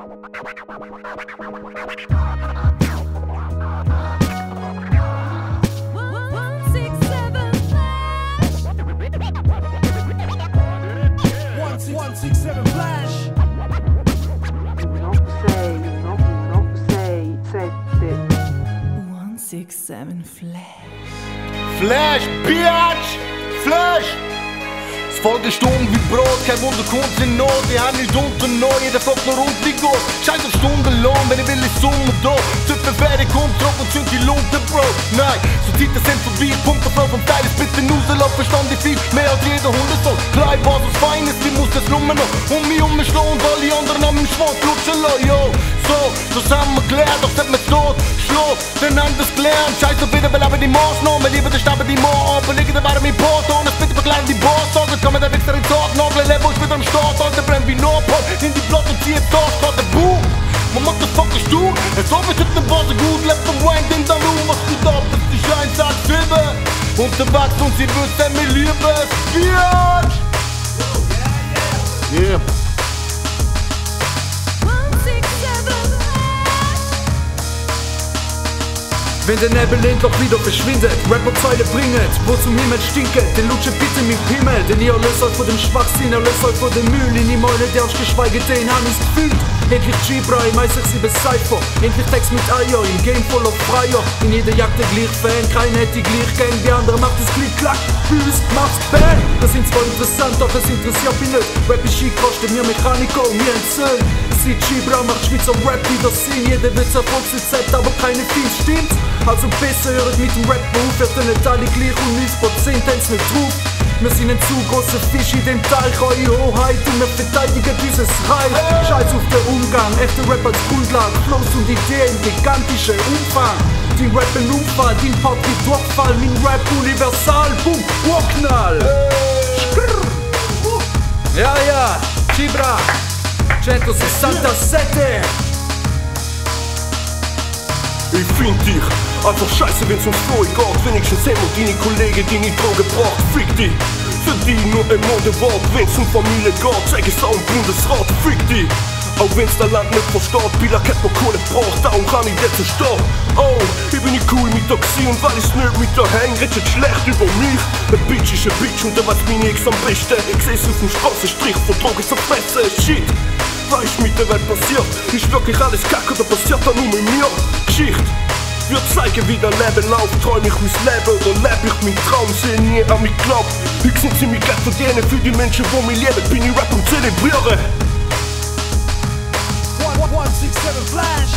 Flash, Bitch! Flash! Es folgt eine Stunde wie Brot, kein Wunder, Kunst in Not. Wir haben nicht unternommen, jeder fragt nur rund wie Gott. Scheiß auf Stundenlohn, wenn ich will, ist Summe da. Züpfe Fähre, kommt drauf und zünd die Lunte, Bro. Nein, so Zeiten sind vorbei, Punkt auf Flow vom Teil ist bitte rauslauf, verstand ich viel mehr als jeder Hundesohn. Bleib was was Feines, die muss das Nummer noch um mich umschlagen und alle anderen am Schwanz lutschen lassen, yo. So haben wir gelernt, doch sind wir tot, schlau, dann haben wir's gelernt. Scheiß auf wieder, beleben die Maßnahmen, lieber der Staben die Mauer, aber liegen da warm im Port, ohne bitte begleiten die Boss, sagen, kann man den Wichser in den Tag nageln, Level ist wieder am Start, Alter, brennt wie Nordpol, in die Platte und zieht da, steht der Boom. Man macht das fucking stur, es so wird den Boss gut, lebt vom Wayne, den da nur, was gut ab, das ist ein Tag Silber, unterwegs und sie wüssten, mir liebe es, Bitch! Yeah. Wenn der Nebel endlich wieder verschwindet, Rapper-Zeile bringet, wo zum Himmel stinket, den lutsche bitte mit Pimmel, denn ihr löst euch vor dem Schwachsinn, ihr löst euch vor dem Müll, in die Mäule der geschweige den haben es gefühlt. Endlich G-Bra, im Eis 7 Cypher, endlich Text mit Eier, im Game voll of Freier, in jeder Jagd der gleich Fan, keiner hätte die gleich Gang, die andere macht es klick-klack, Büs macht's Bang. Das sind zwar interessant, doch das interessiert mich nicht, Rap ist schick, kostet mir Mechaniker, mir ein Söhn. G-Bra macht Schweizer Rap wieder Sinn, jeder wird Erfolgsrezept, aber keine viel stimmt. Also besser hört mit dem Rap-Beruf, wird dann nicht alle gleich und 90% haben's nicht drauf. Wir sind ein zu grosser Fisch in dem Teich, eure Hoheit und wir verteidigen dieses Reich. Scheiß auf den Umgang, echte Rap als Grundlage, Flows und Ideen, gigantischer Umfang. Dein Rap ein Unfall, dein Part wie Durchfall, mein Rap universal, boom, Urknall. Ja, G-Bra, 167. Ich find dich einfach scheiße, wenn's ums Flow geht. Wenigstens haben wir deine Kollegen, die nicht Drogen gebracht. Fick dich, für die nur ein Modewort. Wenn's um Familie geht, zeig es auch im Bundesrat. Fick dich, auch wenn's das Land nicht versteht. Bila hat man Kohle braucht, darum kann ich jetzt zerstört. Oh, ich bin nicht cool mit der Xi und weil ich's nicht mit der Hang, redet schlecht über mich. Ein Bitch ist ein Bitch und der weiß meine Ex am besten. Ich seh's auf dem Straßenstrich, von Drogen zerfressen. Shit, was ist mit der Welt passiert? Ist wirklich alles kacke oder passiert da nur mit mir? Geschichte wird zeigen, wie der Leben läuft. Träum ich mein Leben oder lebe ich meinen Traum? Seh nie an mich glaubt. Heute sind sie mich gerade verdienen für die Menschen, die mich lieben. Bin ich Rap und zelebriere. 167 Flash.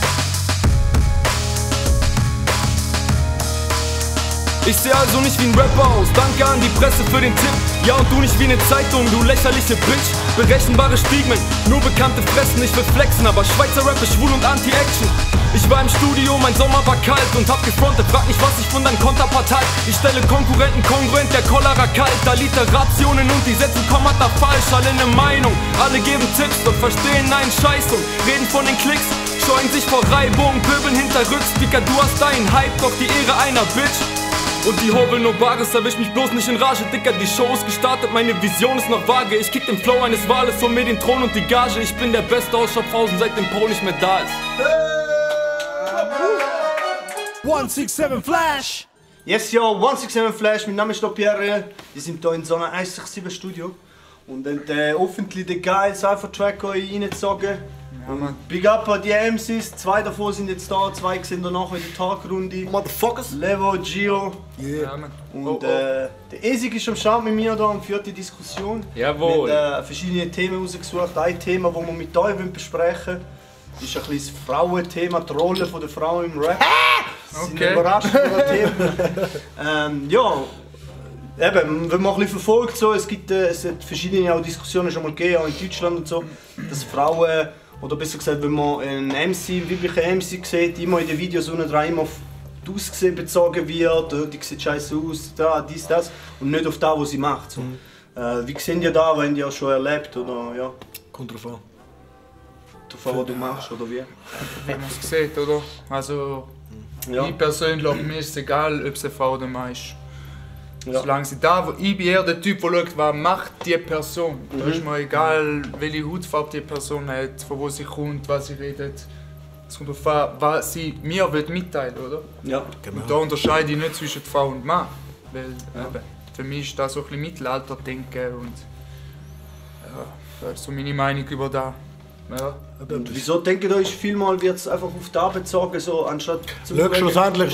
Ich seh also nicht wie ein Rapper aus, danke an die Presse für den Tipp. Ja und du nicht wie eine Zeitung, du lächerliche Bitch. Berechenbare Stigmen, nur bekannte Fressen, ich will flexen. Aber Schweizer Rap ist schwul und Anti-Action. Ich war im Studio, mein Sommer war kalt und hab gefrontet, frag nicht was ich von deinem Konterpart halt. Ich stelle Konkurrenten kongruent, der Cholera kalt. Alliterationen und die setzen Kommata falsch. Alle ne Meinung, alle geben Tipps, doch verstehen einen Scheiß und reden von den Klicks. Scheuen sich vor Reibung, pöbeln hinterrücks. Dicker, du hast deinen Hype, doch die Ehre einer Bitch. Und die hobeln nur Bares, erwisch mich bloß nicht in Rage. Dicker, die Show ist gestartet, meine Vision ist noch vage. Ich kick den Flow eines Wales, hol mir den Thron und die Gage. Ich bin der Beste aus Schaffhausen, seit dem Pol nicht mehr da ist. 167 Flash. Yes, yo, 167 Flash, mein Name ist Pierre. Wir sind hier in so einem 167 Studio. Und dann öffentlich den geilen Cypher-Track reingezogen. Ja, Big up an die MCs, 2 davon sind jetzt da, 2 sind danach in der Tagrunde. Motherfuckers! Levo, Gio. Yeah. Und der Esig ist am Start mit mir da und führt die Diskussion. Jawohl. Wir haben verschiedene Themen rausgesucht. Ein Thema, das wir mit euch besprechen wollen, ist ein bisschen das Frauenthema, die Rolle der Frau im Rap. Sie sind überrascht von dem Thema. Ja, eben, wenn man ein bisschen verfolgt, so, es hat verschiedene auch Diskussionen schon mal gegeben, auch in Deutschland und so, dass Frauen, oder besser gesagt, wenn man einen MC, weiblichen MC sieht, immer in den Videos unten dran immer auf das Aussehen bezogen wird, die sieht scheiße aus, da, dies, das, und nicht auf das, was sie macht. So. Wie sehen die da, wenn die auch schon erlebt, oder ja? Kommt drauf an. Drauf an, was du machst, oder wie? Wie man es sieht, oder? Also, Ja. ich persönlich, mir ist es egal, ob es eine Frau oder Mann ist. Solange sie da, wo ich bin eher der Typ, der schaut, was macht die Person. Da ist mir egal, welche Hautfarbe die Person hat, von wo sie kommt, was sie redet. Es kommt darauf an, was sie mir mitteilen will, oder? Ja. Und da unterscheide ich nicht zwischen Frau und Mann. Weil für mich ist das so ein bisschen Mittelalter-Denken und das ist so meine Meinung über das. Ja. Und wieso denkt ihr euch, vielmal wird es einfach auf da bezogen, so anstatt zu schlussendlich,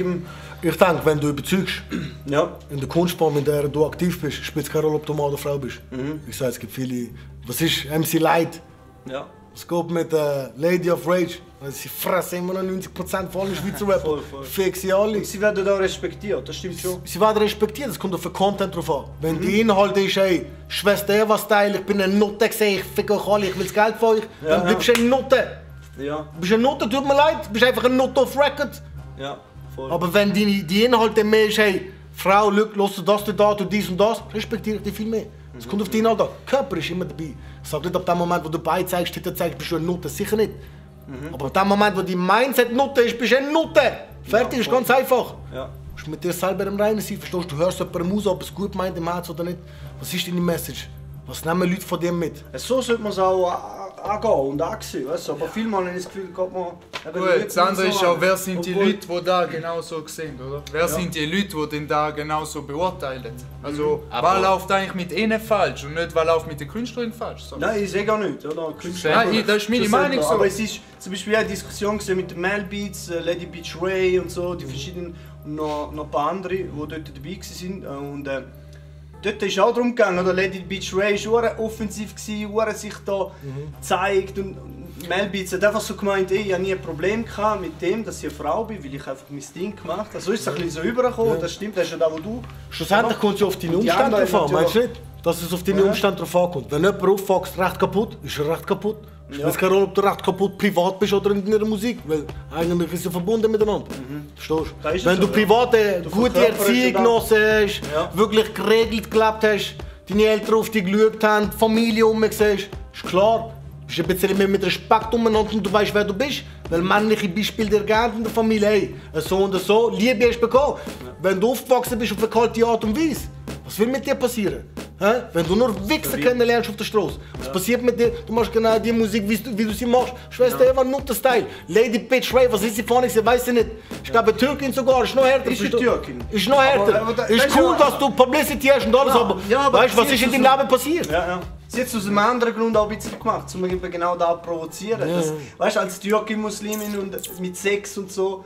ich denke, wenn du überzeugst, ja. in der Kunstform, in der du aktiv bist, spielt es keine Rolle, ob du Mann oder Frau bist. Ich sage, es gibt viele. Was ist MC Light? Ja. Es geht mit Lady of Rage. Sie fressen immer noch 90% von allen Schweizer Rapper. Fix sie alle. Sie werden da respektiert, das stimmt schon. Sie werden respektiert, es kommt auf den Content drauf an. Wenn die Inhalt ist, hey, Schwester Eva-Style, ich bin eine Nutte gesehen, ich fick euch alle, ich will das Geld von euch, dann bleibst du eine Nutte. Ja. Du bist eine Nutte, tut mir leid, du bist einfach eine Nutte auf Record. Ja, voll. Aber wenn die Inhalte mehr ist, hey, Frau, lass du das da, du dies und das, respektiere ich dich viel mehr. Es kommt auf die Inhalte an. Körper ist immer dabei. Ich sage nicht, ab dem Moment, wo du Beine zeigst, Titel zeigst, bist du eine Nutte. Sicher nicht. Aber ab dem Moment, wo die Mindset Nutte ist, bist du eine Nutte. Fertig, ist ganz einfach. Ja. Du musst mit dir selber im Reinen sein, verstehst du? Du hörst jemandem aus, ob es gut meint im Herz oder nicht. Was ist deine Message? Was nehmen Leute von dir mit? So sollte man es auch angehen und ansehen, weißt du? Aber vielmal habe ich das Gefühl, geht man... Gut, das andere ist auch, wer sind die Leute, die da genau so sehen, oder? Wer sind die Leute, die den da genau so beurteilen? Also, was läuft eigentlich mit ihnen falsch und nicht, was läuft mit den Künstlern falsch? So. Nein, ich sehe gar nicht, oder? Nein, das ist meine Meinung so. Aber es ist zum Beispiel eine Diskussion mit den Mel Beats, Lady Beach Ray und so, die verschiedenen, und noch ein paar andere, die dort dabei waren. Und dort ist auch darum gegangen, oder? Lady Beach Ray war offensiv, war sich da gezeigt. Und Mel Beats hat einfach so gemeint, ich habe nie ein Problem mit dem, dass ich eine Frau bin, weil ich einfach mein Ding gemacht habe. So ist es ein bisschen so rübergekommen, das stimmt, das ist ja da, wo du... Schlussendlich kommt es auf deine Umstände drauf an, meinst du nicht? Dass es auf deine Umstände drauf ankommt. Wenn jemand aufwächst, recht kaputt, ist er recht kaputt. Es spielt keine Rolle, ob du recht kaputt privat bist oder in deiner Musik, weil eigentlich ist sie verbunden miteinander. Verstehst du? Wenn du privat eine gute Erziehung genossen hast, wirklich geregelt gelebt hast, deine Eltern auf dich geschaut haben, die Familie umgesehen hast, ist klar, du bist ein bisschen mehr mit Respekt umeinander und du weißt, wer du bist. Weil männliche Beispiele dir geben in der Familie, hey, so und so, Liebe hast du bekommen. Wenn du aufgewachsen bist auf eine kalte Art und Weise, was will mit dir passieren? Wenn du nur Wichser kennenlernst auf der Straße, was passiert mit dir? Du machst genau die Musik, wie du sie machst. Schwester Eva, Nutter-Style. Lady Bitch Ray, was ist sie vorne? Ich weiß nicht. Ich glaube, Türkin sogar, ist noch härter. Ist Türkin? Ist noch härter. Aber ist cool, dass du Publicity hast und alles, aber weißt du, was ist in deinem Leben passiert? Ja. Sie hat es aus einem anderen Grund auch ein bisschen gemacht, um genau da zu provozieren. Weißt du, als Türkin-Muslimin und mit Sex und so,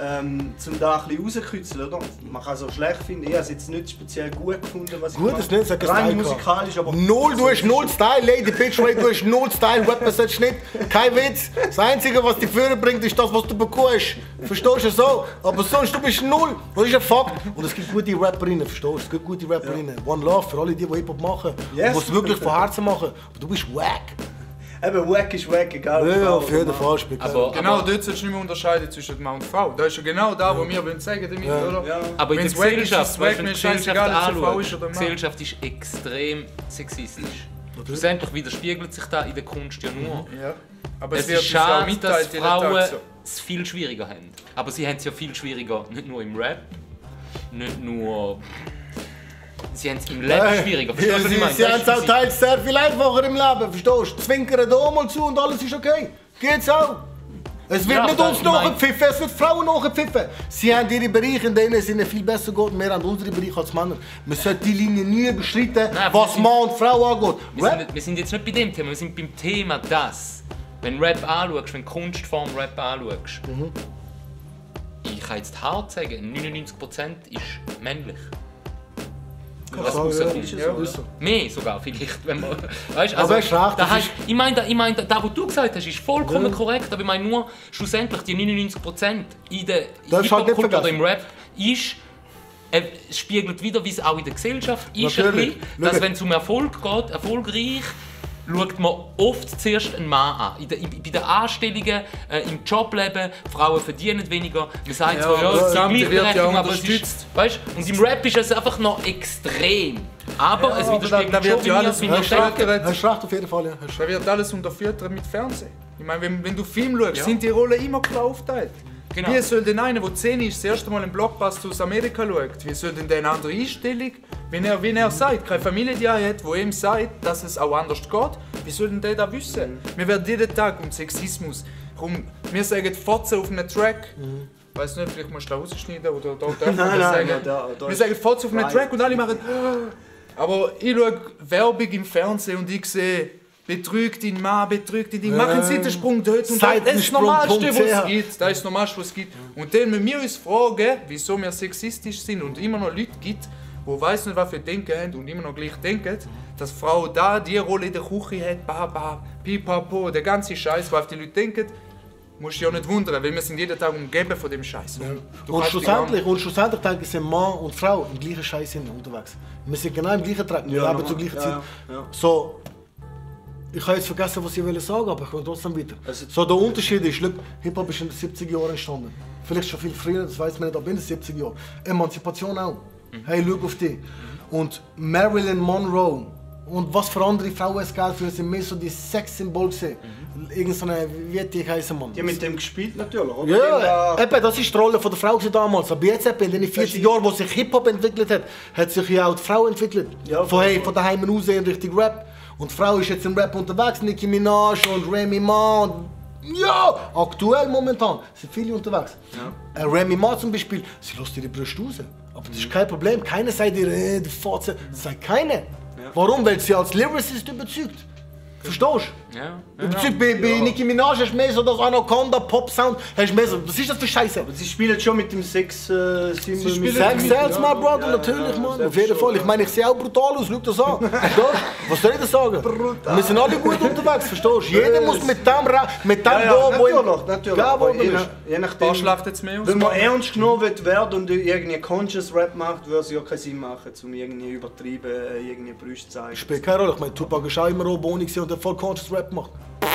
zum da ein bisschen rauskitzeln, oder? Man kann es auch schlecht finden. Ich habe es jetzt nicht speziell gut gefunden, was ich gut ist nicht, sag rein musikalisch, aber... Null, du hast null Style, Lady Bitch Ray, du hast null Style, Rapper sollst nicht. Kein Witz. Das Einzige, was dich führen bringt, ist das, was du bekommst. Verstehst du so? Aber sonst, du bist null. Das ist ein Fakt. Und es gibt gute Rapperinnen, verstehst du? Es gibt gute Rapperinnen. One Love für alle, die Hip-Hop machen. Yes. Und die es wirklich von Herzen machen. Aber du bist wack. Eben, wack ist wack, egal. Ja, auf jeden Fall. Aber genau dort sollst du nicht mehr unterscheiden zwischen Mann und Frau. Das ist ja genau da, wo wir sagen damit, oder? Ja. Aber in der Gesellschaft, wenn du die die Gesellschaft ist extrem sexistisch. Schlussendlich widerspiegelt sich da in der Kunst ja nur. Ja. Aber Es ist schade, dass Frauen es viel schwieriger haben. Aber sie haben es ja viel schwieriger, nicht nur im Rap, nicht nur... Sie haben es im Leben schwieriger. Verstehst du, was ich meine? Sie haben es auch teils sehr viel einfacher im Leben, verstehst du? Zwinkern da mal zu und alles ist okay. Geht's auch. Es wird nicht uns nachgepfiffen, es wird Frauen nachgepfiffen. Sie haben ihre Bereiche, in denen es ihnen viel besser geht, und wir haben unsere Bereiche als Männer. Man sollte die Linie nie überschreiten, was Mann und Frau angeht. Wir sind jetzt nicht bei dem Thema, wir sind beim Thema, dass, wenn Rap anschaust, wenn Kunstform Rap anschaust, ich kann jetzt hart sagen, 99% ist männlich. Was rauskommt. Mehr sogar vielleicht, wenn man... Weißt, also, ich meine, da, was du gesagt hast, ist vollkommen korrekt, aber ich meine nur, schlussendlich die 99% in der Hip-Hop-Kultur oder im Rap ist, spiegelt wieder, wie es auch in der Gesellschaft ist, ein bisschen, dass wenn es um Erfolg geht, erfolgreich, schaut man oft zuerst einen Mann an. Bei den Anstellungen, im Jobleben, Frauen verdienen weniger. Man sagt zwar, ja, die Gleichberechtigung, aber es ist, weißt, und im Rap ist es einfach noch extrem. Aber es widerspiegelt schon ja alles Hast recht auf jeden Fall, ja. Da wird alles unterfüttert mit Fernsehen. Ich meine, wenn du Film schaust, sind die Rollen immer klar aufgeteilt. Genau. Wie soll denn einer, der 10 ist, das erste Mal einen Blockbuster aus Amerika schaut, wie soll denn der eine andere Einstellung, wenn er sagt, keine Familie die er hat, die ihm sagt, dass es auch anders geht, wie soll denn der das wissen? Wir werden jeden Tag um Sexismus, wir sagen Fotze auf einem Track, ich weiß nicht, vielleicht musst du da rausschneiden oder da darf man das sagen. Wir sagen Fotze auf einem Track und alle machen aber ich schaue Werbung im Fernsehen und ich sehe betrügt ihn Mann, betrügt ihn, mach einen Seitensprung dort und das ist das Normalste, was es gibt. Das ist das Normalste, was es gibt. Und dann müssen wir uns fragen, wieso wir sexistisch sind und immer noch Leute gibt, die weiss nicht, was wir denken haben und immer noch gleich denken, dass Frau da die Rolle in der Küche hat, baba, pipapo, der ganze Scheiß, was die Leute denken, musst du dich auch nicht wundern, weil wir sind jeden Tag umgeben von dem Scheiß. Und schlussendlich denke ich, sind Mann und Frau im gleichen Scheiß unterwegs. Wir sind genau im gleichen Track, wir leben zur gleichen Zeit. So, ich habe jetzt vergessen, was ich sagen wollte, aber ich komme trotzdem weiter. So, der Unterschied ist, Hip-Hop ist in den 70er Jahren entstanden. Vielleicht schon viel früher, das weiß man nicht, aber in den 70er Jahren. Emanzipation auch. Hey, schau auf die. Und Marilyn Monroe und was für andere Frauen es gab, sind mehr so die Sexsymbole gesehen. Irgend so eine, wie hat die heißen Mann? Die haben mit dem gespielt natürlich, oder? Ja, eben, das ist die Rolle von der Frau damals. Aber jetzt in den 40 Jahren, wo sich Hip-Hop entwickelt hat, hat sich ja auch die Frau entwickelt. Ja, von daheim aus in Richtung Rap. Und die Frau ist jetzt im Rap unterwegs, Nicki Minaj und Remy Ma und ja, aktuell momentan sind viele unterwegs. Ja. Remy Ma zum Beispiel, sie lässt ihre Brüste raus. Aber das ist kein Problem, keiner sagt ihr, die Fotze, das sagt keiner. Ja. Warum? Weil sie als Lyricist überzeugt. Verstehst du? Ja. Überzeugt bei Nicki Minaj hast du mehr so das Anaconda Pop-Sound, hast du mehr so, was ist das für Scheiße? Aber sie spielen schon mit dem Sex-Symbol. Sex sells, my brother, natürlich, Mann. Auf jeden Fall. Ich meine, ich sehe auch brutal aus, schau das an. Verstehst du? Was soll ich dir sagen? Brutal. Wir sind alle gut unterwegs, verstehst du? Jeder muss mit dem gehen, wo ihm... Natürlich. Je nachdem, was schlacht jetzt mehr aus? wenn man ernst genommen werden und irgendwie Conscious Rap macht, würde es ja keinen Sinn machen, um irgendwie übertrieben irgendwie Brüste zu zeigen. Spielt keine Rolle. Ich meine, Tupac ist auch immer oben ohne und der voll Conscious Rap macht.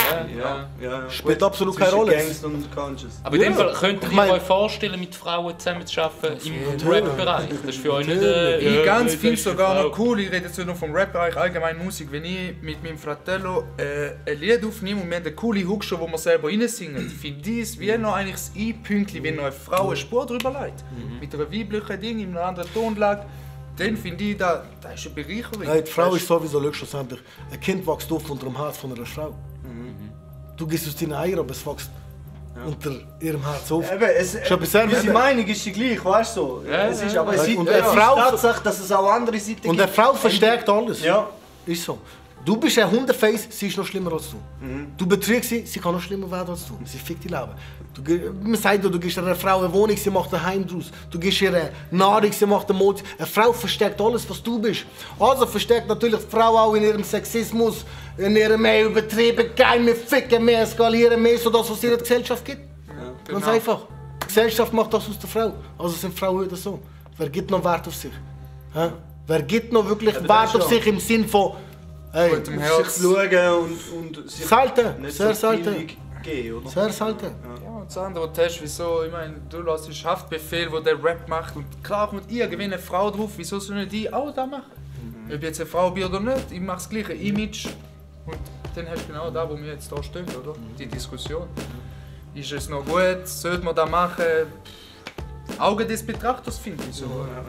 Ja. Spielt absolut keine Rolle. Gangster und Conscious. Aber in dem Fall könnt ihr euch vorstellen, mit Frauen zusammen zu arbeiten im Rap-Bereich? Das ist für euch nicht... Ich ganz viel sogar noch cool, ich rede jetzt nicht nur vom Rap-Bereich, allgemein Musik. Wenn ich mit meinem Fratello ein Lied aufnehme und wir haben eine coole Hook schon, wo wir selber reinsingen, finde ich es wie noch eigentlich das Einpünktchen, wenn noch eine Frau eine Spur drüber legt. Mit einer weiblichen Ding, in einer anderen Tonlage. Dann finde ich, das ist eine Bereicherung. Hey, die Frau ist sowieso schlussendlich. Ein Kind wächst auf unter dem Herz von einer Frau. Du gehst aus deinen Eiern, aber es wächst unter ihrem Herz auf. Unsere Meinung ist die gleich, weißt du? So. Es ist aber Tatsache, dass es auch andere Seiten gibt. Und eine Frau verstärkt alles. Ja. Ist so. Du bist ein Hundeface, sie ist noch schlimmer als du. Du betrügst sie, sie kann noch schlimmer werden als du. Sie fickt dein Leben. Man sagt, du gibst einer Frau eine Wohnung, sie macht ein Heim draus. Du gibst ihr eine Nahrung, sie macht eine Mode. Eine Frau verstärkt alles, was du bist. Also verstärkt natürlich die Frau auch in ihrem Sexismus, in ihrem mehr übertrieben, geil, mehr ficken, mehr skalieren, mehr so das, was es in der Gesellschaft gibt. Ja, ganz einfach. Die Gesellschaft macht das aus der Frau. Also sind Frauen heute so. Wer gibt noch Wert auf sich? Ha? Wer gibt noch wirklich Wert auf sich im Sinn von hey, mit dem Herz schauen und sich selten, nicht sehr so selten. Gehen, oder? Sehr selten. Ja, und das andere Test, wieso, ich meine, du lässt einen Haftbefehl, wo der Rap macht und klar kommt irgendwann eine Frau drauf, wieso soll nicht die auch das machen? Ob jetzt eine Frau bin oder nicht, ich mache das gleiche Image und dann hast du genau da, wo wir jetzt da stehen, oder? Die Diskussion. Ist es noch gut, sollte man das machen? Auge des Betrachters finde ich so.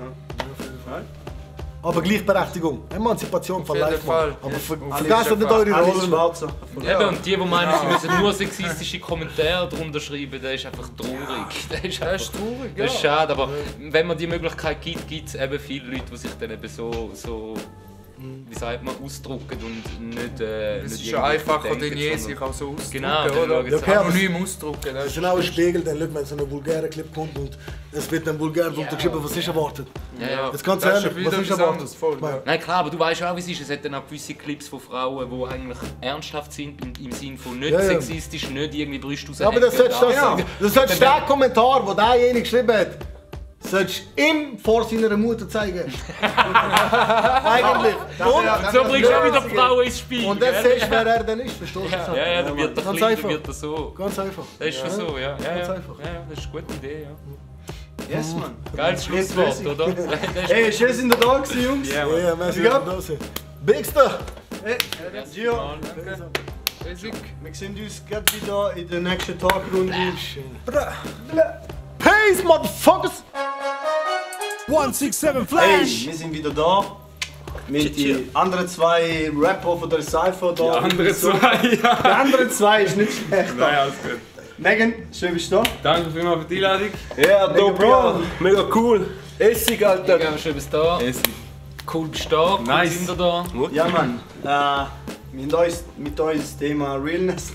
Aber Gleichberechtigung, Emanzipation von Auf jeden Life, Fall. Aber vergessen nicht eure Rollen. Eben, und die meinen, sie müssen nur sexistische Kommentare darunter schreiben, das ist einfach traurig. Das ist traurig, das ist schade, aber wenn man die Möglichkeit gibt, gibt es eben viele Leute, die sich dann eben so wie sagt man, ausdrucken und nicht es ist ja einfacher denn je, sich auch so ausdrucken, genau, oder? Ja, okay, anonym ausdrucken. Das ist genau ein Spiegel, dann wenn so ein vulgärer Clip kommt und es wird dann vulgär untergeschrieben, was ist erwartet. Ja. Jetzt ganz ehrlich, was ist erwartet? Nein klar, aber du weißt auch, wie es ist. Es hat dann auch gewisse Clips von Frauen, die eigentlich ernsthaft sind, im Sinne von nicht sexistisch, nicht irgendwie Brüste raus. Ja, aber das solltest der Kommentar, den derjenige geschrieben hat, solltest du ihm vor seiner Mutter zeigen. Eigentlich. So bringst du auch wieder Frauen ins Spiel. Und dann siehst du, wer er dann ist, verstehst du? Ja, dann wird er ganz klein, einfach. dann wird er so. Ganz einfach. Das ist schon so, ja. Ganz einfach. Ja, das ist eine gute Idee, ja. Yes, Mann. Geiles Schlusswort, oder? Hey, schön sind ihr da gewesen, Jungs. Ja, merci, dass ihr da seid. Bigster! Hey, Gio. Basic. Wir sehen uns gleich wieder in der nächsten Tagrunde. Peace, Motherfuckers! 167 Hey, Flash! wir sind wieder da. Mit den anderen zwei Rapper von der Cypher da. Die anderen zwei, ja. Die anderen zwei ist nicht schlecht. Nein, alles gut. Megan, schön bist du da. Danke vielmals für die Einladung. Ja, Mega dope, ja. Mega cool. Essig, Alter. Mega schön, bist du da. Cool bist du da. Cool Nice. sind wir da. Ja, Mann. Mit uns das Thema Realness.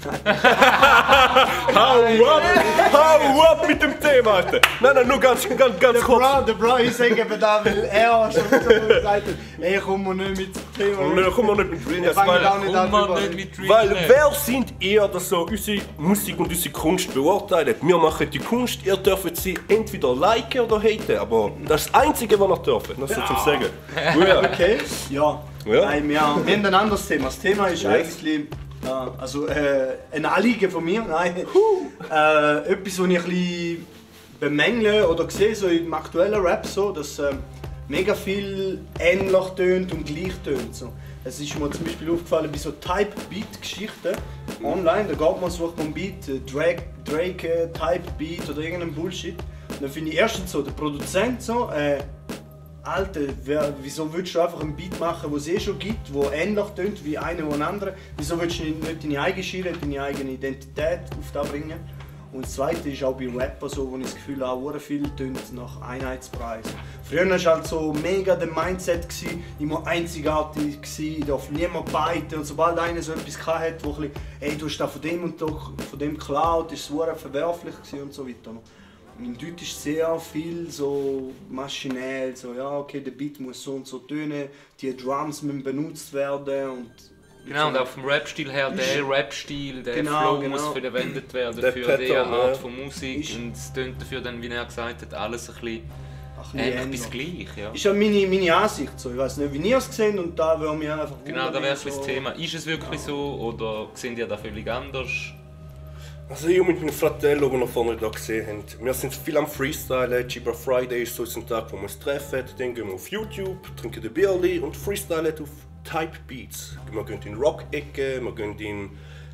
Hau ab mit dem Thema, Alter. Nein, nur ganz kurz. Der Bro, ich sage eben da, weil er schon so gesagt hat, ey, komm mal nicht mit dem Thema. Nein, komm mal nicht mit Realness, Fangen wir auch weil, nicht an Komm drüber mal reden. nicht mit weil Realness. wer sind ihr, dass so unsere Musik und unsere Kunst beurteilt? Wir machen die Kunst, ihr dürft sie entweder liken oder haten, aber das ist das Einzige, was ihr dürft, das ist zum Sagen. Ja. Okay, ja. Ja. Nein, wir haben ein anderes Thema. Das Thema ist eigentlich ein Anliegen von mir. Nein. Etwas, was ich ein bisschen bemängle oder sehe so im aktuellen Rap, so, dass mega viel ähnlich tönt und gleich tönt. So. Es ist mir zum Beispiel aufgefallen bei so Type-Beat-Geschichten online. Da geht man, sucht man Beat, Drake Type-Beat oder irgendeinen Bullshit. Und dann finde ich erstens so, der Produzent so, Alter, wieso würdest du einfach einen Beat machen, den es eh schon gibt, der ähnlich tönt wie einer oder andere? Wieso würdest du nicht deine eigene Schiene, deine eigene Identität auf das bringen? Und das Zweite ist auch bei Rappern so, wo ich das Gefühl habe, sehr viel tönt nach Einheitspreis. Früher war es halt so mega der Mindset, immer einzigartig, darf niemand beiten. Und sobald einer so etwas hatte, wo ein bisschen, hey, du hast da von dem und von dem geklaut, ist es sehr verwerflich und so weiter. In Deutsch ist sehr viel so maschinell, so ja okay, der Beat muss so und so tönen, die Drums müssen benutzt werden und Genau, und auch vom Rap-Stil her, der Rap-Stil, der Genau, Flow muss genau. verwendet werden Der für Pattern, diese Art ja. von Musik Ist- und es tönt dafür dann, wie er gesagt hat, alles ein bisschen bisschen ähnlich bis ändern. gleich. Ja. Ist ja meine Ansicht so. Ich weiß nicht, wie ihr es seht und da würde mich einfach Genau, da wäre so das Thema. Ist es wirklich so oder sehen die da völlig anders? Also ich und mit meinem Fratello, den wir vorne da gesehen haben, wir sind viel am Freestylen. Giba Friday ist so ein Tag, wo wir uns treffen. Dann gehen wir auf YouTube, trinken ein Bierli und freestylen auf Type Beats. Wir gehen in Rock-Ecke, wir gehen in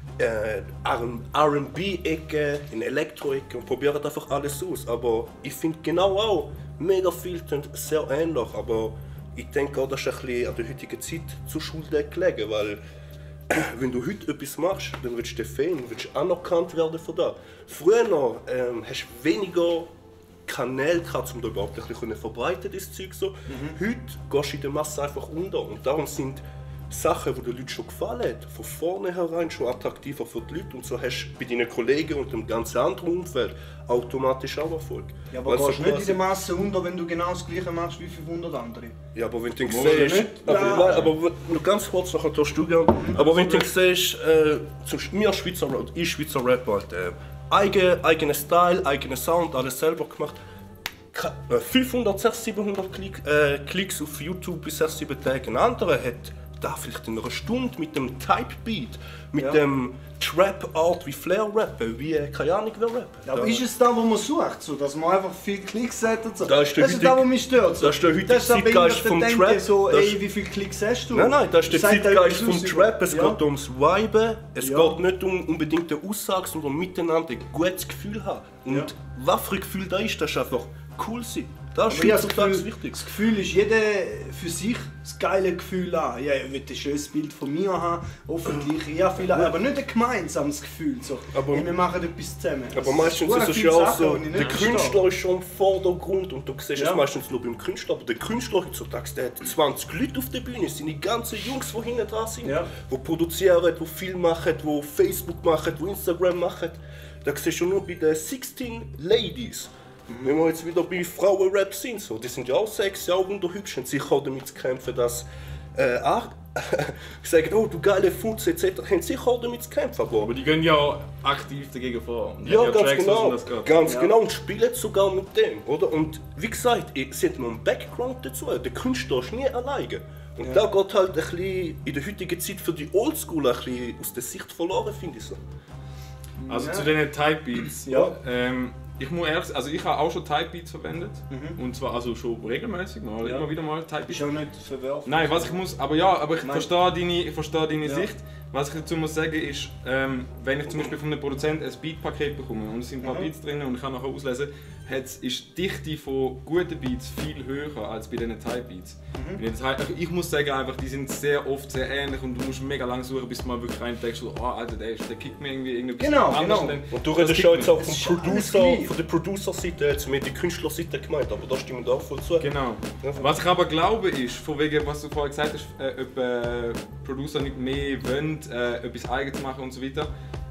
R&B-Ecke, in Elektro-Ecke und probieren einfach alles aus. Aber ich finde genau auch, mega viel tönt sehr ähnlich, aber ich denke auch, das ist ein bisschen an der heutigen Zeit zur Schulde gelegen, weil wenn du heute etwas machst, dann willst du Fan, willst du anerkannt werden für das. Früher hast du weniger Kanäle gehabt, um da überhaupt ein bisschen verbreiten, das Zeug so. Heute gehst du in der Masse einfach unter und darum sind Sachen, die den Leuten schon gefallen, von vornherein schon attraktiver für die Leute und so hast du bei deinen Kollegen und dem ganzen anderen Umfeld automatisch auch Erfolg. Ja, aber Weil so gehst du nicht in quasi- der Masse unter, wenn du genau das gleiche machst wie 500 andere? Ja, aber wenn du Muss siehst, nicht. aber nur ganz kurz nachher darfst du gerne, aber wenn du siehst, wir Schweizer Rapper, ich Schweizer Rapper, eigener Style, eigener Sound, alles selber gemacht. 500, 600, 700 Klicks auf YouTube bis 6, 7 Tage. Ein anderer hat da vielleicht in einer Stunde mit dem Type-Beat, mit dem Trap-Art wie Flair rappen, wie keine Ahnung wer rappt. Ja, aber ist es da, wo man sucht, so, dass man einfach viel Klicks hat und so? Da ist der das ist da, wo mich stört. So. das ist der heutige Das ist der Zeitgeist vom behinderte Denken, Trap. so, Das ey, ist- wie viele Klicks hast du? Nein, das ist der Sagt er Zeitgeist etwas vom aus? Trap. Es Ja. geht ums Viben, es Ja. geht nicht um unbedingt eine Aussage, sondern miteinander ein gutes Gefühl haben. Und Ja. was für ein Gefühl da ist, das ist einfach cool sein. Das ist Aber ich habe heutzutage wichtig. das Gefühl ist, jeder für sich das geile Gefühl haben. Ja, ich will ein schönes Bild von mir haben, hoffentlich. Ja, viele, aber nicht ein gemeinsames Gefühl. So, Aber- hey, wir machen etwas zusammen. Aber meistens ist es viele ja auch Sachen, so, die ich der nicht verstehe. Künstler ist schon im Vordergrund und du siehst Ja. es meistens nur beim Künstler, aber der Künstler heutzutage, der hat 20 Leute auf der Bühne, seine ganzen Jungs, die hinten dran sind, Ja. die produzieren, die Film machen, die Facebook machen, die Instagram machen. Da siehst du nur bei den 16 Ladies. Wenn wir jetzt wieder bei Frauenrap sind, so, die sind ja auch sexy, auch wunderhübsch und sicher auch damit zu kämpfen, dass sagen, oh du geile Futze etc. haben sicher auch damit zu kämpfen. Aber die gehen ja aktiv dagegen vor. Und Ja, haben ganz Tracks, genau. was das geht. Ganz Ja. genau und spielen sogar mit dem, oder? Und wie gesagt, sie hat noch einen Background dazu. Der Künstler ist nie alleine. Und da geht halt ein bisschen in der heutigen Zeit für die Oldschool ein bisschen aus der Sicht verloren, finde ich so. Also Ja. zu den Type Beats. Ja. Ich muss ehrlich sagen, also ich habe auch schon Type Beats verwendet. Und zwar also schon regelmäßig, mal Ja. immer wieder mal Type Beats. Ist auch nicht verwerflich. Nein, was ich muss, aber ja, aber ich Nein. verstehe deine Ja. Sicht. Was ich dazu muss sagen ist, wenn ich zum Beispiel von einem Produzenten ein Beat-Paket bekomme und es sind ein paar Beats drin und ich kann nachher auslesen, ist die Dichte von guten Beats viel höher als bei diesen Type-Beats. Ich muss sagen, einfach, die sind sehr oft sehr ähnlich und du musst mega lange suchen, bis du mal wirklich reindenkst, so, oh Alter, der kickt mir irgendwie irgendetwas Genau. Und du redest ja jetzt auch von der Producer-Seite, jetzt mit der Künstlerseite gemeint, aber da stimmt auch voll zu. Genau. Was ich aber glaube ist, von wegen, was du vorher gesagt hast, ob Producer nicht mehr wollen, etwas eigenes machen und so weiter,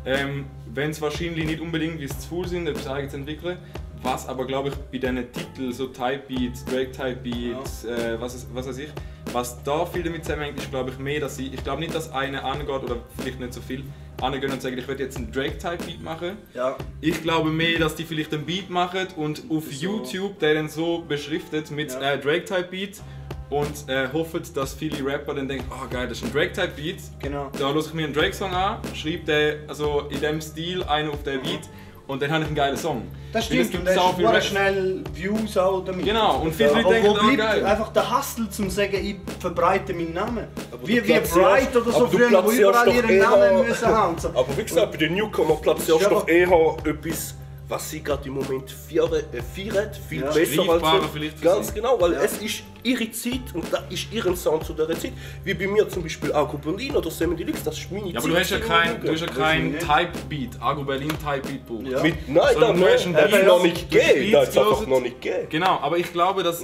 wenn es wahrscheinlich nicht unbedingt, wie es zu faul sind, etwas eigenes zu entwickeln. Was aber glaube ich bei diesen Titeln, so Type Beats, Drake Type Beats, was weiß ich, was da viel damit zusammenhängt, ist glaube ich mehr, dass ich glaube nicht, dass einer angeht oder vielleicht nicht so viel angehen und sagen, ich werde jetzt einen Drake Type Beat machen. Ja. Ich glaube mehr, dass die vielleicht einen Beat machen und auf YouTube der dann so beschriftet mit Drake Type Beat und hoffen, dass viele Rapper dann denken, oh geil, das ist ein Drake Type Beat. Genau. Da höre ich mir einen Drake Song an, schreibe den also in dem Stil einen auf den Beat. Und dann habe ich einen geilen Song. Das stimmt, und dann ist schnell Views auch damit. Genau, und viele Leute denken, oh geil. Einfach der Hustle zum sagen, ich verbreite meinen Namen. Wie Bright oder so früher, wo überall ihren Namen müssen haben. So. Aber wie gesagt, bei den Newcomer platzierst du doch eher etwas, was sie gerade im Moment feiern, viel besser als vielleicht ganz genau, weil es ist ihre Zeit und das ist ihren Sound zu dieser Zeit. Wie bei mir zum Beispiel Agro Berlin oder Sammy Deluxe, das ist meine Zeit. Aber du hast ja kein Type-Beat, Agro Berlin Type-Beat Buch. Ja. Nein, so, das ist noch nicht gegeben, das ist einfach noch nicht gegeben. Genau, aber ich glaube, dass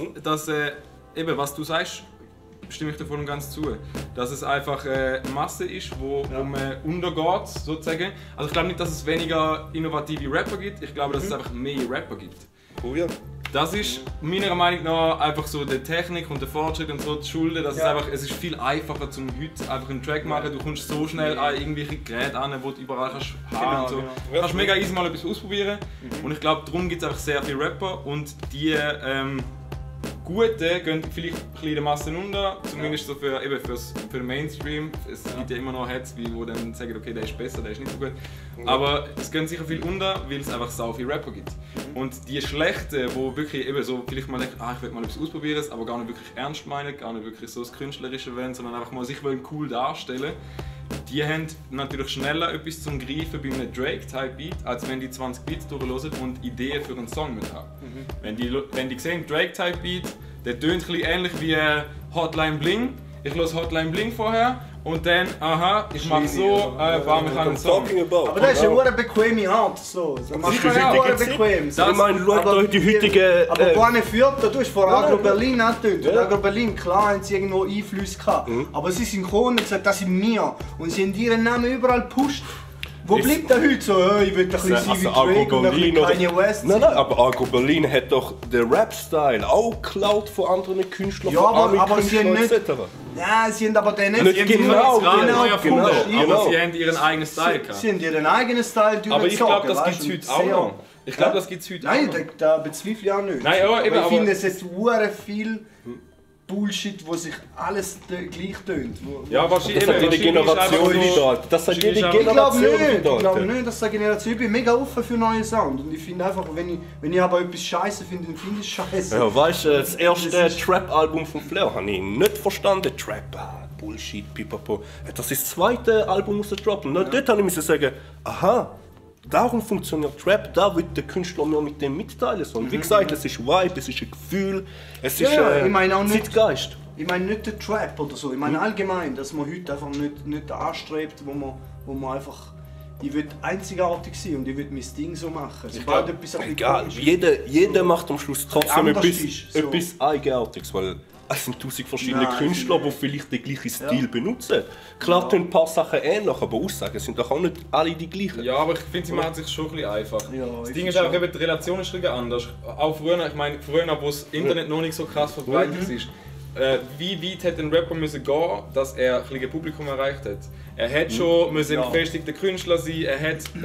eben, was du sagst, stimme ich davon ganz zu, dass es einfach eine Masse ist, wo man untergeht, sozusagen. Also ich glaube nicht, dass es weniger innovative Rapper gibt, ich glaube, dass es einfach mehr Rapper gibt. Oh ja. Das ist meiner Meinung nach einfach so der Technik und der Fortschritt und so zu schulden, dass es ist viel einfacher zum heute einfach einen Track machen, du kommst so schnell an irgendwelche Geräte an, wo du überall kannst haben und so. Du kannst mega easy mal etwas ausprobieren und ich glaube, darum gibt es einfach sehr viele Rapper und die Gute gehen vielleicht ein bisschen der Masse unter, zumindest so für den Mainstream. Es gibt ja immer noch Heads, die dann sagen, okay, der ist besser, der ist nicht so gut. Aber es gehen sicher viel unter, weil es einfach so viele Rapper gibt. Und die Schlechten, die wirklich eben so vielleicht mal denken, ich will mal etwas ausprobieren, aber gar nicht wirklich ernst meinen, gar nicht wirklich so das Künstlerische wollen, sondern einfach mal sich cool darstellen, die haben natürlich schneller etwas zum Greifen bei einem Drake-Type-Beat, als wenn die 20 Beats durchhören und Ideen für einen Song mit haben. Wenn die sehen, Drake-Type-Beat, der tönt ein bisschen ähnlich wie Hotline Bling. Ich höre Hotline Bling vorher und dann, ich mache so, baue mich an einen Song. Aber das ist eine bequeme Art. So. Das machst du nicht bequem. Ich meine, schaut euch die heutige... Aber Buone Fürther, du hast vor Agro Berlin angetönt. Agro Berlin, klar haben sie irgendwo Einflüsse gehabt. Aber sie sind gekommen und gesagt, das sind wir. Und sie haben ihren Namen überall gepusht. Wo bleibt der heute so? Ich will ein bisschen sein wie Drake und ein bisschen Kanye West. Nein, aber Agro Berlin hat doch den Rap-Style auch geklaut von anderen Künstlern, von Ami-Künstlern etc. Ja, sie haben aber den nicht genau. Aber sie haben ihren eigenen Style gehabt. Sie haben ihren eigenen Style durchgezogen. Aber ich glaube, das gibt es heute auch noch. Ich glaube, das gibt es heute auch noch. Nein, da bezweifle ich auch nicht. Nein, aber ich finde, es ist viel Bullshit, wo sich alles gleich tönt. Ja, wahrscheinlich. Das hat jede Generation wieder. Das hat jede Generation wieder. Ich glaube nicht, dass die Generation. Ich bin mega offen für neue Sound. Und ich finde einfach, wenn ich aber etwas Scheiße finde, dann finde ich es Scheiße. Ja, weißt du, das erste Trap-Album von Flair habe ich nicht verstanden. Trap, Bullshit, pipapo. Das ist das zweite Album, das droppen. Dort habe ich sagen, aha. Darum funktioniert Trap, da wird der Künstler nur mit dem mitteilen. Und wie gesagt, es ist Vibe, es ist ein Gefühl, es ist Zeitgeist. Ich meine nicht den Trap oder so, ich meine allgemein, dass man heute einfach nicht anstrebt, wo man einfach... Ich will einzigartig sein und ich will mein Ding so machen. Sobald etwas egal, jeder macht am Schluss trotzdem etwas Eigenartiges, weil es sind 1000 verschiedene Künstler, die vielleicht den gleichen Stil benutzen. Klar tun ein paar Sachen ähnlich, aber Aussagen sind doch auch nicht alle die gleichen. Ja, aber ich finde, sie machen es sich schon ein bisschen einfach. Das Ding ist einfach, die Relation ist ein bisschen anders. Auch früher, wo das Internet noch nicht so krass verbreitet ist. Wie weit hätte ein Rapper müssen gehen, dass er ein Publikum erreicht hat? Er hätte schon müssen ein gefestigter Künstler sein, er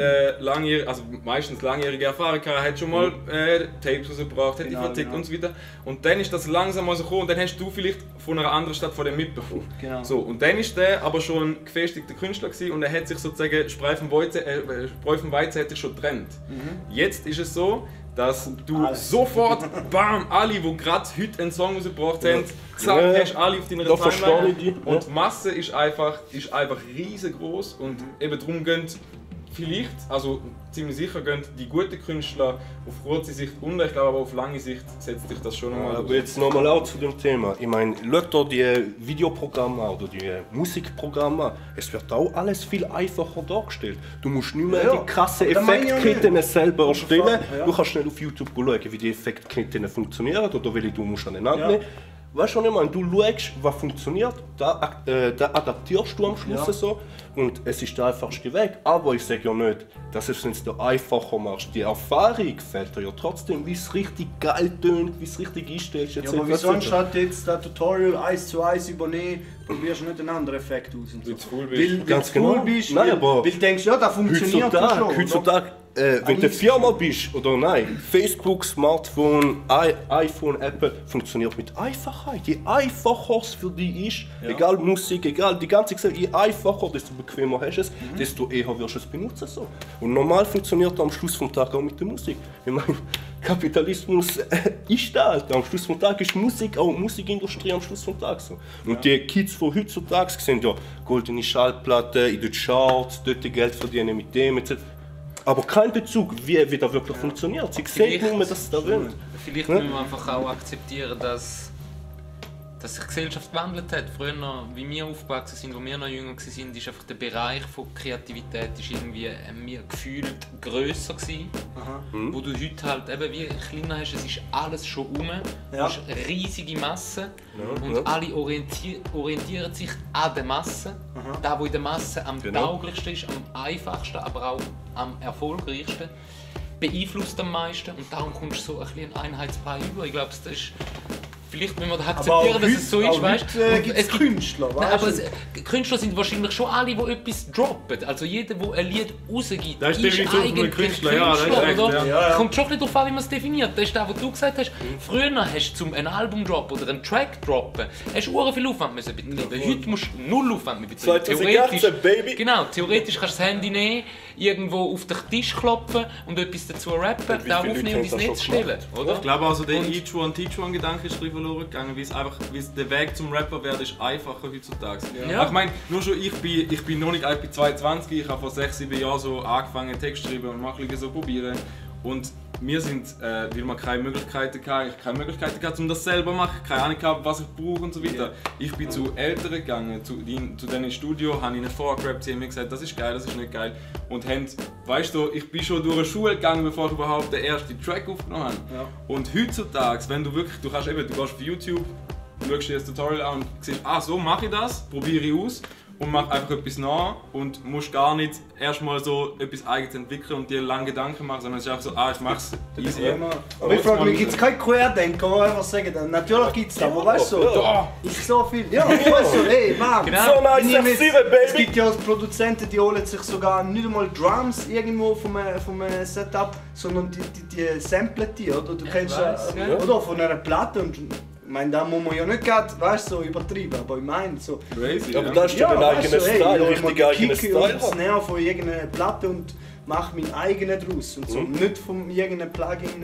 hat meistens langjährige Erfahrung gehabt, er hat schon mal Tapes rausgebracht, hat die vertickt und so weiter. Und dann ist das langsam mal so gekommen und dann hast du vielleicht von einer anderen Stadt von dem mitbekommen. Genau. So, und dann ist der aber schon ein gefestigter Künstler gewesen und er hat sich sozusagen Spreu vom Weizen hat sich schon getrennt. Jetzt ist es so, dass du sofort, bam, alle, die gerade heute einen Song rausgebracht haben, zack, hast alle auf deiner Da verstehe ich Timeline. dich. Und die Masse ist einfach riesengroß und eben darum gehen vielleicht, also ziemlich sicher gehen die guten Künstler auf kurze Sicht unter, ich glaube aber auf lange Sicht setzt sich das schon nochmal Aber jetzt nochmal auch zu dem Thema. Ich meine, schau dir die Videoprogramme an oder die Musikprogramme an. Es wird auch alles viel einfacher dargestellt. Du musst nicht mehr die krassen das meine ich Effektketten selber erstellen. Ja. Du kannst schnell auf YouTube schauen, wie die Effektketten funktionieren oder welche du musst aneinander nehmen. Weißt du, was ich meine? Du schaust, was funktioniert, da adaptierst du am Schluss so und es ist der einfachste Weg. Aber ich sage ja nicht, dass es es dir einfacher machst. Die Erfahrung fehlt dir ja trotzdem, wie es richtig geil tönt, wie es richtig einstellst. Ja, aber wieso anstatt jetzt das Tutorial 1 zu 1 übernehmen, probierst du nicht einen anderen Effekt aus und so. Weil du cool bist. Weil Ganz du cool genau. bist, Nein, weil, aber weil du denkst, ja, das funktioniert ja schon. Heutzutage, wenn du eine Firma bist oder nein, Facebook, Smartphone, iPhone, Apple, funktioniert mit Einfachheit. Je einfacher es für dich ist, egal Musik, egal die ganze Gesellschaft, je einfacher, desto bequemer hast du es, desto eher wirst du es benutzen. So. Und normal funktioniert am Schluss vom Tag auch mit der Musik. Ich meine, Kapitalismus ist da, Alter. Am Schluss vom Tag ist Musik, auch Musikindustrie am Schluss vom Tag so. Und die Kids von heutzutage sehen ja goldene Schallplatten in den Charts, dort Geld verdienen mit dem etc. Aber kein Bezug, wie das wirklich funktioniert. Sie sehen nur, dass es da will. Vielleicht müssen wir einfach auch akzeptieren, dass sich die Gesellschaft gewandelt hat. Früher, wie wir aufgewachsen sind, als wir noch jünger waren, ist einfach der Bereich von Kreativität ist irgendwie mir gefühlt grösser gewesen. Wo du heute halt eben wie kleiner hast, es ist alles schon rum. Du hast eine riesige Masse und alle orientieren sich an der Masse. Das, was in der Masse am tauglichsten ist, am einfachsten, aber auch am erfolgreichsten, beeinflusst am meisten und darum kommst du so ein bisschen ein Einheitsbrei über. Ich glaube, das ist vielleicht müssen wir da akzeptieren, dass es so ist, weißt du? Es gibt Künstler, Nein, aber Künstler sind wahrscheinlich schon alle, die etwas droppen. Also jeder, der ein Lied rausgibt, Das ist definitiv ein eigentlich Künstler, ja, das ist echt, oder? ja. Kommt schon ein bisschen darauf an, wie man es definiert. Das ist das, was du gesagt hast. Früher hast du zum ein Album droppen oder einen Track droppen, hast du sehr viel Aufwand müssen betreiben. Heute musst du null Aufwand mehr betreiben. 2018, Baby. Genau, theoretisch kannst du das Handy nehmen, irgendwo auf den Tisch klopfen und etwas dazu rappen, wie da viele aufnehmen Leute und ins haben das Netz schon stellen. Oder? Ich glaube also der Each One Teach One Gedanke ist ein bisschen verloren gegangen, wie es der Weg zum Rapper werden ist einfacher heutzutage. Ja. Ich meine, nur schon ich bin noch nicht alt, ich bin 22, ich habe vor 6-7 Jahren so angefangen Text zu schreiben und mache so probieren. Und wir sind, weil wir keine Möglichkeiten hatten, um das selber zu machen, keine Ahnung gehabt, was ich brauche und so weiter. Ich bin zu Älteren gegangen, zu denen im Studio, habe ihnen vorgerappt, sie haben mir gesagt, das ist geil, das ist nicht geil. Und haben, weißt du, ich bin schon durch eine Schule gegangen, bevor ich überhaupt den ersten Track aufgenommen habe. Ja. Und heutzutage, wenn du wirklich, du gehst auf YouTube, schaust dir das Tutorial an und siehst, so mache ich das, probiere ich aus und mach einfach etwas nach und musst gar nicht erstmal so etwas eigenes entwickeln und dir lange Gedanken machen, sondern es ist einfach so, ich mach's easy. Aber ich frage mich, gibt es keinen Querdenker, der einfach sagen, natürlich gibt es das, aber weißt du, da ist so viel. Ja, weißt du, hey, Mann, So nice, es gibt ja Produzenten, die holen sich sogar nicht einmal Drums irgendwo vom Setup, sondern die samplen die, oder? Du kennst ja, oder? Von einer Platte und ich meine, da muss man ja nicht gerade, weißt du, so übertrieben, aber ich meine so... Crazy, Aber da ist ja dein eigener Style, richtig eigener Style. Ich Snare von irgendeiner Platte und mache meinen eigenen draus und so. Nicht von irgendeinem Plugin,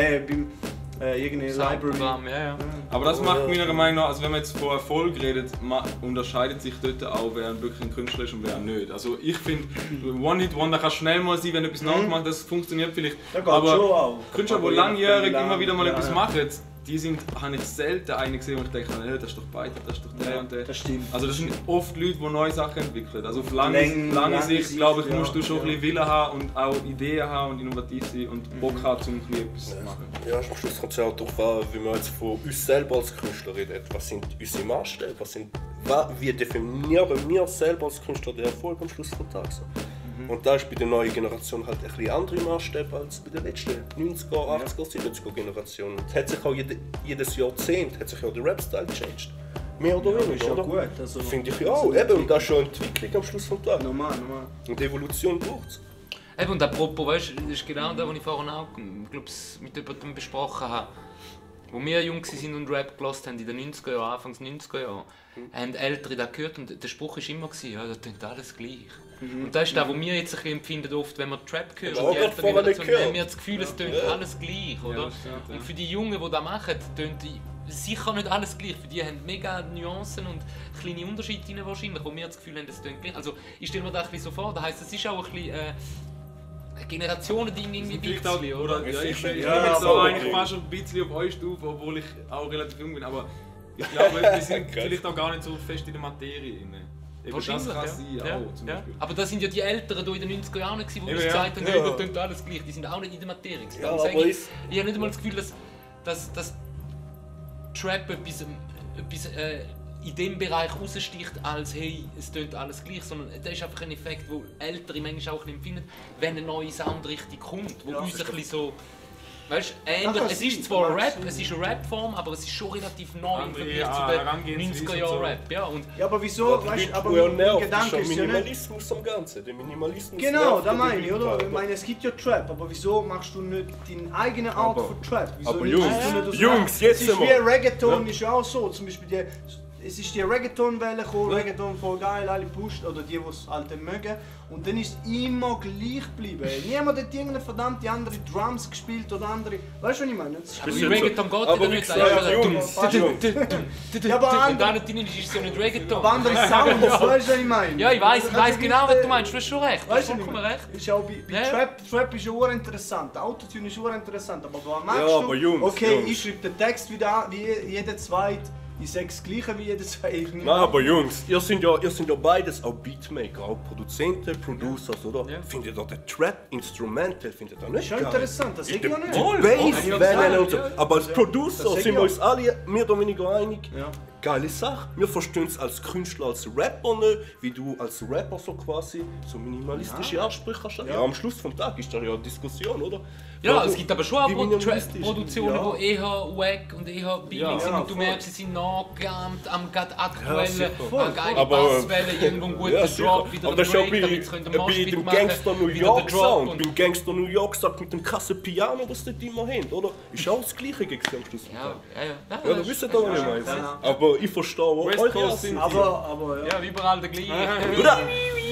irgendeine Library. Ja. Aber das macht meiner Meinung nach, also wenn man jetzt von Erfolg redet, unterscheidet sich dort auch, wer wirklich ein Künstler ist und wer nicht. Also ich finde, One-Hit-Wonder kann schnell mal sein, wenn etwas nachgemacht das funktioniert vielleicht. Aber Künstler, die langjährig immer wieder mal etwas machen, habe ich selten einen gesehen, wo ich denke, das ist doch beide, das ist doch der und der. Das stimmt. Also das sind oft Leute, die neue Sachen entwickeln. Also auf lange Sicht, glaube ich, musst du schon ein bisschen Willen haben und auch Ideen haben und innovativ sein und Bock haben, um etwas zu machen. Ja, am Schluss kommt es ja auch darauf an, wie wir jetzt von uns selber als Künstler reden. Was sind unsere Maßstäbe? Wie definieren wir selber als Künstler den Erfolg am Schluss des Tages? So. Und da ist bei der neuen Generation halt ein bisschen andere Maßstäbe als bei der letzten 90er, 80er, 70er Generation. Es hat sich auch jedes Jahrzehnt hat sich auch der Rap-Style gechanged. Mehr oder weniger, oder? Gut, also finde ich auch. Eben, und das ist schon Entwicklung am Schluss des Tages. Normal. Und Evolution braucht es. Eben, und apropos, weißt, das ist genau das, was ich vorhin auch mit jemandem besprochen habe. Als wir jung waren und Rap gehört haben, in den 90er Jahren, Anfangs 90er Jahren, haben Ältere das gehört und der Spruch war immer, ja, das klingt alles gleich. Und das ist das, was wir jetzt ein bisschen empfinden oft, wenn wir Trap hören. Aber auch Die gerade ältere vorher Generation, gehört. haben wir das Gefühl, es tönt alles gleich, oder? das stimmt, ja. Und für die Jungen, die das machen, tönt sicher nicht alles gleich. Für die haben mega Nuancen und kleine Unterschiede drin wahrscheinlich, wo wir das Gefühl haben, es tönt gleich. Also ich stelle mir das ein bisschen so vor, das heisst, es ist auch ein bisschen ein Generationending irgendwie ein Vielleicht auch, bisschen, oder? oder? Ja, ich nehme Ja, jetzt so aber eigentlich okay. fast ein bisschen auf euch Stufe, obwohl ich auch relativ jung bin. Aber ich glaube, wir sind vielleicht auch gar nicht so fest in der Materie drin. Eben das kann sein, ja. auch zum Ja. Beispiel. Aber das sind ja die Älteren die in den 90er Jahren, die uns Eben, gesagt haben, ja. ja, das tönt alles gleich. Die sind auch nicht in der Materie. Ja, Darum aber sage ich, ist- ich habe nicht einmal das Gefühl, dass Trap etwas in dem Bereich raussticht, als hey, es tönt alles gleich, sondern das ist einfach ein Effekt, wo Ältere manchmal auch empfinden, wenn ein neuer Sound richtig kommt, wo uns ein bisschen so... Weißt du, ähnlich, es ist zwar Rap, es ist eine Rap-Form, aber es ist schon relativ neu im Andere, Vergleich ja, zu den Herangehensweise 90er und Jahren so. Rap. Ja, und Ja, aber wieso? Weißt du, aber mein nervt, Gedanke ist ja ist ja nicht. Minimalismus am Ganzen. Der Minimalismus Genau, nervt da die meine ich, Leute oder? halt. Ich meine, es gibt ja Trap, aber wieso machst du nicht deine eigene Art Aber- von Trap? Wieso aber nimmst Jungs, du nicht aus Jungs, Rap? jetzt Es ist wie einmal. Reggaeton ist ja auch so. Zum Beispiel es ist die Reggaeton-Welle gekommen, Reggaeton voll geil, alle pusht, oder die es halt dann mögen. Und dann ist es immer gleich geblieben. Niemand hat irgendeine verdammte andere Drums gespielt oder andere. Weißt du, was ich meine? Das ist aber Bis im jetzt so. Reggaeton geht Aber ja wie nicht. gesagt, Da ist Jungs, ja Ja, aber und andere- dann drin ist es ja nicht Reggaeton. aber andere Sounds, weißt du, was ich meine? Ja, ich weiss Also genau, was gleich, du meinst. Du hast schon recht. Du hast Weißt du, vollkommen recht. ist auch bei Ja. Trap ist ja interessant, Autotune ist interessant, aber was machst Ja, du? aber Jungs, okay, Jungs. ich schreibe den Text wieder an, wie jeder Zweite, ich sage das Gleiche wie jeder Zweite. Nein, aber Jungs, ihr sind ja beides auch Beatmaker, auch Produzenten, Producers, oder? Ja. Findet ihr den Trap Instrumental, findet ihr nicht Ist ja geil? interessant, das sage ich auch nicht. Die Voll, Basswellen und so. ja. Aber als Das Producer sag ich sind wir auch. uns alle mehr oder weniger einig. Ja. Geile Sache. Wir verstehen es als Künstler, als Rapper nicht, wie du als Rapper so quasi so minimalistische Ansprüche hast. Ja, am Schluss vom Tag ist da ja eine Diskussion, oder? Ja, es gibt aber schon auch Wie minimalistisch. Produktionen, Ja. die eher wack und eher billig Ja, sind ja, und du voll. merkst, sie sind nachgeahmt am gerade aktuellen, sicher. an geile Aber, Basswelle, irgendwo einen guten Ja, Drop, sicher. wieder Aber der das ist ja Break, damit sie bei den Moshpit dem machen, Gangster New wieder der York Drop Sound, und- beim Gangster New York Sound mit dem krassen Piano, das die immer haben, oder? Ist auch das Gleiche gegen am Schluss vom Ja, Tag. ja. Ja, du wisst doch, was ich meine. Ja. Aber ich verstehe auch West eure Coast Ansicht. sind Aber ja. Ja, überall der gleiche. Bruder,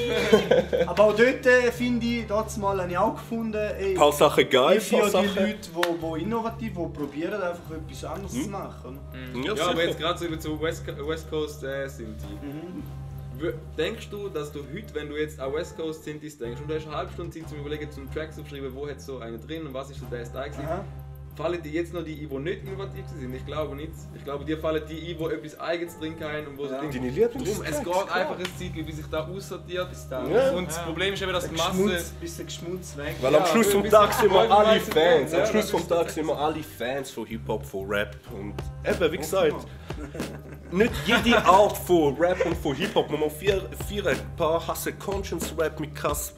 Aber auch dort finde ich, das mal habe ich auch gefunden, ey, ein paar Sachen geil, für ein die paar Leute, Sachen. die innovativ, die probieren einfach etwas anderes zu machen. Ja, Ja, aber sicher. jetzt gerade so über zu West Coast Sinti. Denkst du, dass du heute, wenn du jetzt an West Coast Sintis denkst und du hast eine halbe Stunde Zeit zum Überlegen, zum Track zu schreiben, wo hat so einen drin und was ist so der Style gewesen, Aha. fallen dir jetzt noch die ein, die nicht innovativ sind? Ich glaube nicht. Ich glaube, dir fallen die ein, die etwas Eigenes drin haben und wo Ja. sie Deine denken, Lieblings- drum, es geht einfach ein Zeit, bis sich da aussortiert. Ja. Und das Problem ist eben, dass die Masse... Bisschen Geschmutz weg. Weil am Ja, Schluss vom wir Tag sind sind wir alle allgemein Fans. Ja, Am Schluss das vom ist Tag sind wir alle Fans von Hip-Hop, von Rap. Und eben, wie gesagt, nicht jede Art von Rap und von Hip-Hop. Nur vier ein paar hassen Conscience-Rap mit krass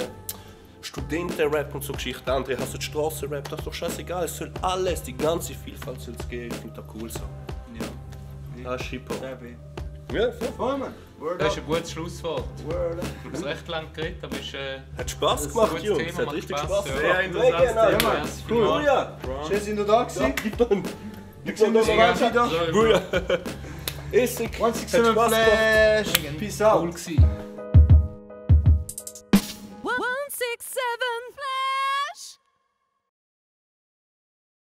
Studentenrap und so Geschichten. Andere hassen Straßenrap. Das ist doch scheißegal. Es soll alles, die ganze Vielfalt soll es geben. Ich finde das cool so. Ja. Das ist Hip-Hop. Derby. Ja, voll. Voll, man. Word Das up. ist ein gutes Schlusswort. Word up. Ich habe recht lange geredet, aber ist Hat Spaß ist ein gemacht, gutes Jungs. Thema, Hat macht richtig Spaß, Spaß ja. gemacht. Sehr interessantes genau. Thema. Ja, Merci cool. vielmals. Julia, Schön, sind ihr da ja, gewesen. gib dann. Wir sehen uns bald wieder. Julia. Essig. 167 Hat Spaß gemacht. Flash. Peace out. Cool gewesen. 167